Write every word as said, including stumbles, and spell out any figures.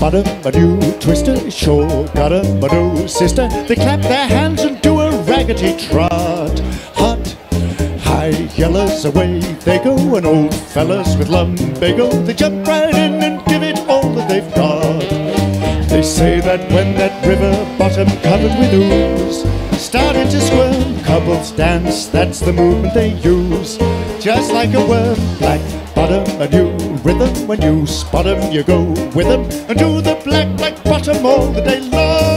bottom, a new twister, sure got 'em a new sister. They clap their hands and do a raggedy trot. Hot, high yellers, away they go, and old fellas with lumbago, they jump right in and give it all that they've got. They say that when that river bottom covered with ooze started to squirm, couples dance, that's the movement they use. Just like a worm, black bottom, a new rhythm. When you spot 'em, you go with 'em and do the black, black bottom all the day long.